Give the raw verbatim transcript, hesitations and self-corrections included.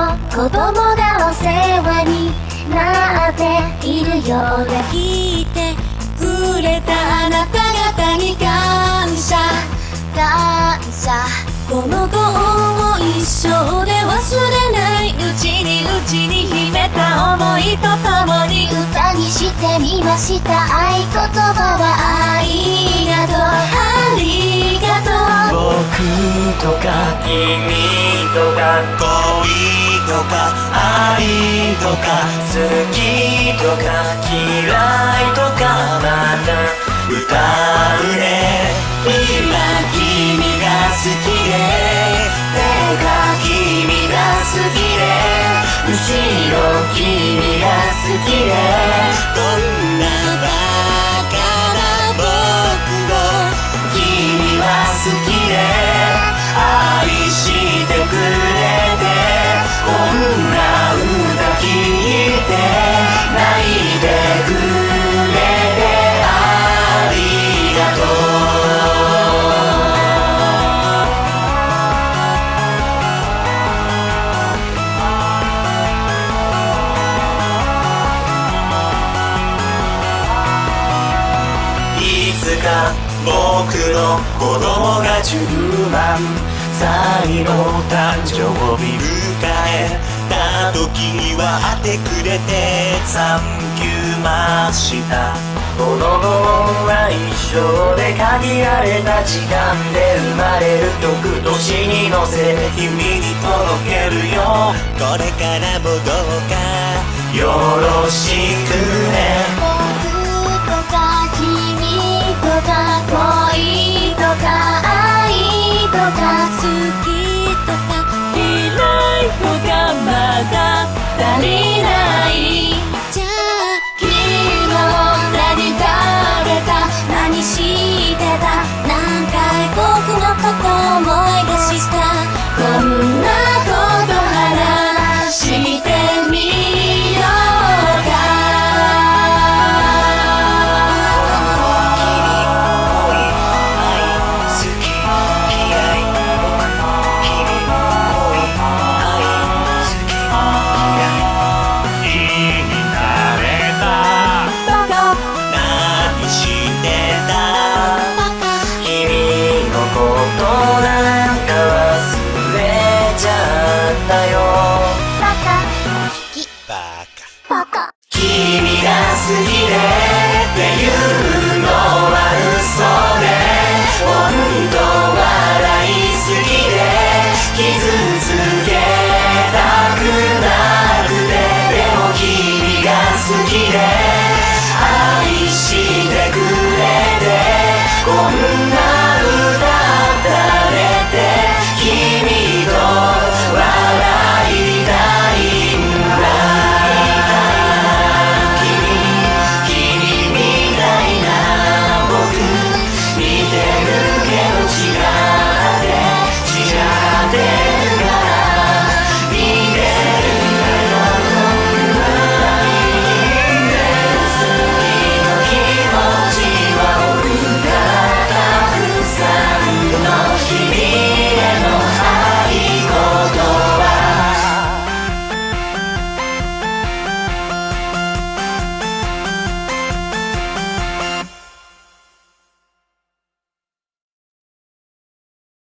子供がお世話になっているようで、 聞いてくれたあなた方に感謝感謝。 このご恩を一生で忘れないうちにうちに秘めた想いとともに歌にしてみました。合言葉はありがとう、ありがとう。 僕とか君とか恋とか愛とか好きとか嫌いとかまた歌うね。今君が好きでてか君が好きでむしろ君が好きで、こんなバカな僕を君は好きで愛してくれて、こんな歌聴いて泣いてくれてありがとう。いつか僕の子供がじゅうまんさいの誕生日迎えた時には会ってくれてサンキューました。このご恩は一生で限られた時間で生まれる曲年に乗せ君に届けるよ。これからもどうかよろしくね。 僕とか君とか恋とか愛とか好き